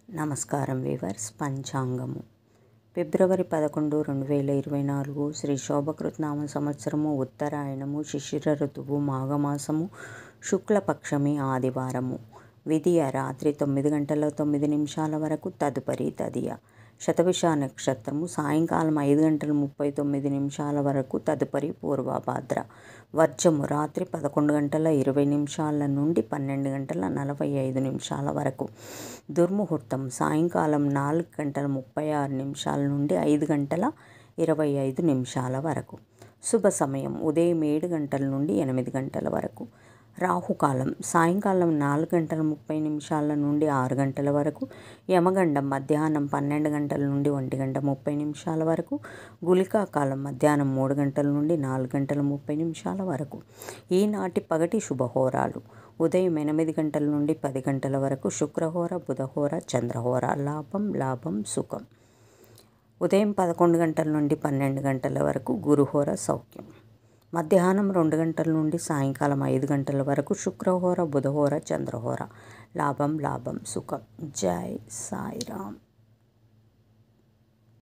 నమస్కారం వీవర్స్. పంచాంగము ఫిబ్రవరి 11, 2024 శ్రీ శోభకృత్నామ సంవత్సరము, ఉత్తరాయణము, శిశిర ఋతువు, మాఘమాసము, శుక్లపక్షమి, ఆదివారము. విధియ రాత్రి 9 గంటల 9 నిమిషాల వరకు, తదుపరి తదియ. శతభిష నక్షత్రము సాయంకాలం 5 గంటల 39 నిమిషాల వరకు, తదుపరి పూర్వభాద్ర. వర్జము రాత్రి 11 గంటల 20 నిమిషాల నుండి 12 గంటల 45 నిమిషాల వరకు. దుర్ముహూర్తం సాయంకాలం 4 గంటల 36 నిమిషాల నుండి 5 గంటల 25 నిమిషాల వరకు. శుభ సమయం ఉదయం 7 గంటల నుండి 8 గంటల వరకు. రాహుకాలం సాయంకాలం 4 గంటల 30 నిమిషాల నుండి 6 గంటల వరకు. యమగండం మధ్యాహ్నం 12 గంటల నుండి 1 గంట 30 నిమిషాల వరకు. గుళికా కాలం మధ్యాహ్నం 3 గంటల నుండి 4 గంటల 30 నిమిషాల వరకు. ఈనాటి పగటి శుభహోరాలు: ఉదయం 8 గంటల నుండి 10 గంటల వరకు శుక్రహోర, బుధహోర, చంద్రహోర. లాభం సుఖం. ఉదయం 11 గంటల నుండి 12 గంటల వరకు గురుహోర, సౌఖ్యం. మధ్యాహ్నం 2 గంటల నుండి సాయంకాలం 5 గంటల వరకు శుక్రహోర, బుధహోర, చంద్రహోర. లాభం సుఖం. జై సాయిరామ్.